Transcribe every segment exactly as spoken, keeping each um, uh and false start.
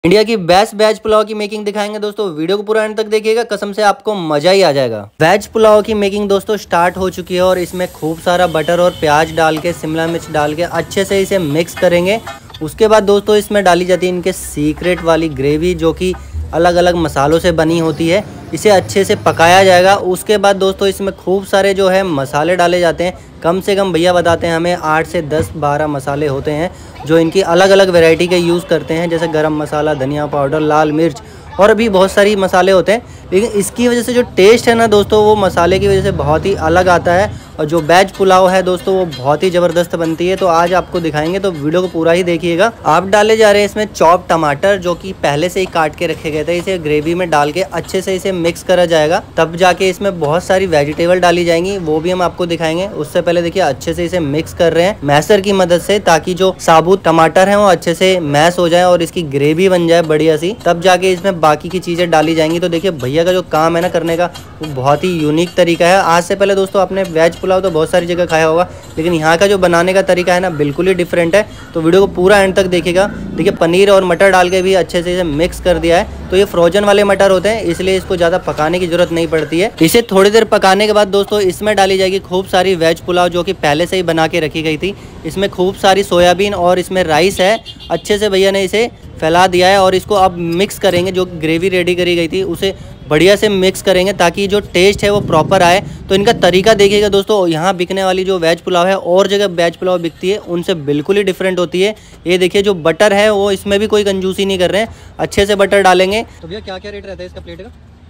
India की best veg pulao की making दिखाएंगे दोस्तों। वीडियो को पूरा एंड तक देखिएगा, कसम से आपको मजा ही आ जाएगा। वेज पुलाव की मेकिंग दोस्तों स्टार्ट हो चुकी है और इसमें खूब सारा बटर और प्याज डाल के, शिमला मिर्च डाल के अच्छे से इसे मिक्स करेंगे। उसके बाद दोस्तों इसमें डाली जाती है इनके सीक्रेट वाली ग्रेवी, जो कि अलग अलग मसालों से बनी होती है। इसे अच्छे से पकाया जाएगा। उसके बाद दोस्तों इसमें खूब सारे जो है मसाले डाले जाते हैं। कम से कम भैया बताते हैं हमें आठ से दस बारह मसाले होते हैं, जो इनकी अलग अलग वैरायटी के यूज़ करते हैं, जैसे गरम मसाला, धनिया पाउडर, लाल मिर्च और भी बहुत सारी मसाले होते हैं। लेकिन इसकी वजह से जो टेस्ट है ना दोस्तों, वो मसाले की वजह से बहुत ही अलग आता है। और जो वेज पुलाव है दोस्तों, वो बहुत ही ज़बरदस्त बनती है। तो आज आपको दिखाएंगे, तो वीडियो को पूरा ही देखिएगा। आप डाले जा रहे हैं इसमें चॉप टमाटर, जो कि पहले से ही काट के रखे गए थे। इसे ग्रेवी में डाल के अच्छे से इसे मिक्स करा जाएगा, तब जाके इसमें बहुत सारी वेजिटेबल डाली जाएंगी, वो भी हम आपको दिखाएंगे। उससे पहले देखिए अच्छे से इसे मिक्स कर रहे हैं मैसर की मदद से, ताकि जो साबुत टमाटर है वो अच्छे से मैश हो जाए और इसकी ग्रेवी बन जाए बढ़िया सी। तब जाके इसमें बाकी की चीज़ें डाली जाएंगी। तो देखिए भैया का जो काम है ना करने का, वो बहुत ही यूनिक तरीका है। आज से पहले दोस्तों आपने वेज पुलाव तो बहुत सारी जगह खाया होगा, लेकिन यहाँ का जो बनाने का तरीका है ना, बिल्कुल ही डिफरेंट है। तो वीडियो को पूरा एंड तक देखिएगा। देखिए पनीर और मटर डाल के भी अच्छे से इसे मिक्स कर दिया है। तो ये फ्रोजन वाले मटर होते हैं, इसलिए इसको ज़्यादा पकाने की जरूरत नहीं पड़ती है। इसे थोड़ी देर पकाने के बाद दोस्तों इसमें डाली जाएगी खूब सारी वेज पुलाव, जो कि पहले से ही बना के रखी गई थी। इसमें खूब सारी सोयाबीन और इसमें राइस है। अच्छे से भैया ने इसे फैला दिया है और इसको अब मिक्स करेंगे। जो ग्रेवी रेडी करी गई थी उसे बढ़िया से मिक्स करेंगे, ताकि जो टेस्ट है वो प्रॉपर आए। तो इनका तरीका देखिएगा दोस्तों, यहाँ बिकने वाली जो वेज पुलाव है और जगह वेज पुलाव बिकती है, उनसे बिल्कुल ही डिफरेंट होती है। ये देखिए जो बटर है वो इसमें भी कोई कंजूसी नहीं कर रहे हैं, अच्छे से बटर डालेंगे। तो भैया क्या क्या रेट रहता है इसका प्लेट का?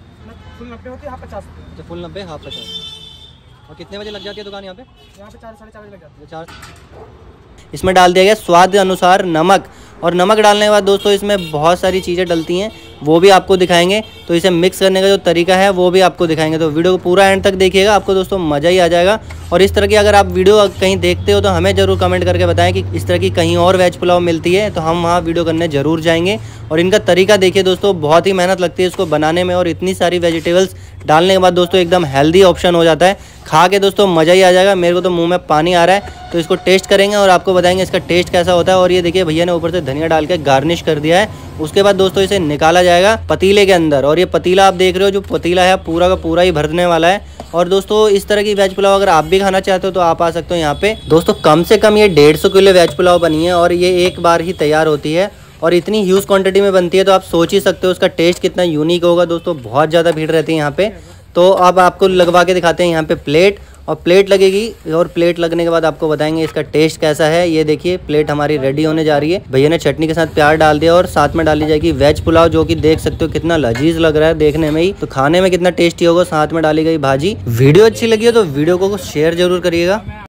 फुल नब्बे होती है, हाफ पचास। अच्छा फुल नब्बे, हाफ पचास। और कितने बजे लग जाती है दुकान यहाँ पे? यहाँ पे चार साढ़े चार बजे लग जाती है। चार। इसमें डाल दिया गया स्वाद अनुसार नमक, और नमक डालने के बाद दोस्तों इसमें बहुत सारी चीज़ें डलती हैं, वो भी आपको दिखाएंगे। तो इसे मिक्स करने का जो तरीका है वो भी आपको दिखाएंगे। तो वीडियो को पूरा एंड तक देखिएगा, आपको दोस्तों मज़ा ही आ जाएगा। और इस तरह की अगर आप वीडियो कहीं देखते हो तो हमें ज़रूर कमेंट करके बताएं कि इस तरह की कहीं और वेज पुलाव मिलती है, तो हम वहाँ वीडियो करने ज़रूर जाएंगे। और इनका तरीका देखिए दोस्तों, बहुत ही मेहनत लगती है इसको बनाने में, और इतनी सारी वेजिटेबल्स डालने के बाद दोस्तों एकदम हेल्दी ऑप्शन हो जाता है। खा के दोस्तों मज़ा ही आ जाएगा। मेरे को तो मुँह में पानी आ रहा है। तो इसको टेस्ट करेंगे और आपको बताएंगे इसका टेस्ट कैसा होता है। और ये देखिए भैया ने ऊपर से धनिया डाल के गार्निश कर दिया है। उसके बाद दोस्तों इसे निकाला जाएगा पतीले के अंदर, और ये पतीला आप देख रहे हो, जो पतीला है पूरा का पूरा ही भरने वाला है। और दोस्तों इस तरह की वेज पुलाव अगर आप भी खाना चाहते हो तो आप आ सकते हो यहाँ पे। दोस्तों कम से कम ये डेढ़ सौ किलो वेज पुलाव बनी है, और ये एक बार ही तैयार होती है और इतनी ह्यूज क्वांटिटी में बनती है। तो आप सोच ही सकते हो उसका टेस्ट कितना यूनिक होगा। दोस्तों बहुत ज़्यादा भीड़ रहती है यहाँ पे। तो अब आपको लगवा के दिखाते हैं यहाँ पे प्लेट, और प्लेट लगेगी, और प्लेट लगने के बाद आपको बताएंगे इसका टेस्ट कैसा है। ये देखिए प्लेट हमारी रेडी होने जा रही है। भैया ने चटनी के साथ प्याज डाल दिया, और साथ में डाली जाएगी वेज पुलाव, जो कि देख सकते हो कितना लजीज लग रहा है देखने में ही। तो खाने में कितना टेस्टी होगा। साथ में डाली गई भाजी। वीडियो अच्छी लगी हो तो वीडियो को शेयर जरूर करिएगा।